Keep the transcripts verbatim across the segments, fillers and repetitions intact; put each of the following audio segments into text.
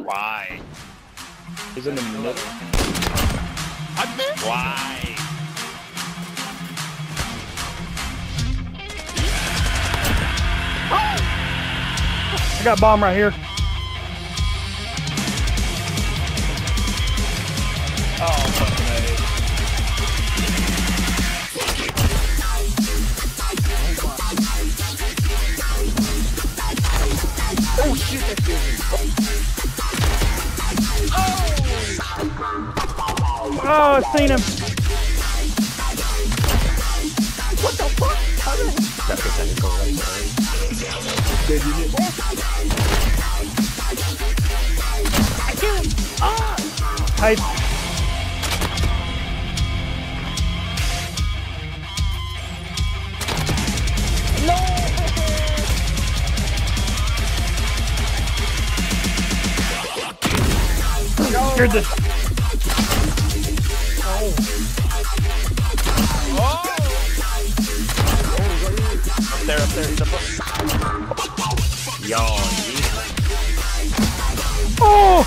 Why? He's in the middle. Why? I got bomb right here. Oh, fucking A. Oh shit, that kills me. Oh, I seen him. What the fuck? How the heck? That's a technical right there. I killed him. Ah! Hey. No! Scared the. Oh! Oh! Up there, up there, he's up. Yo, Oh!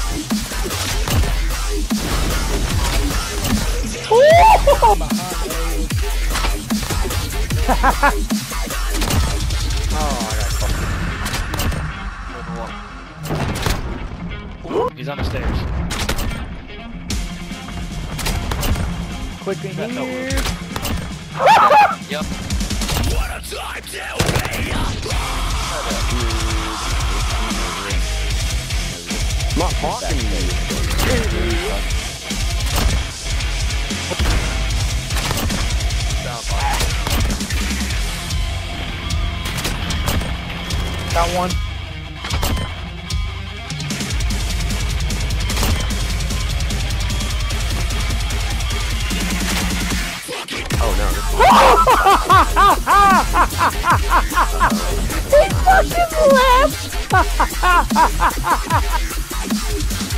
he's on the stairs. Quick in That no here. Yep. What a time to be I'm not talking to you. Got one. Oh no. He fucking left!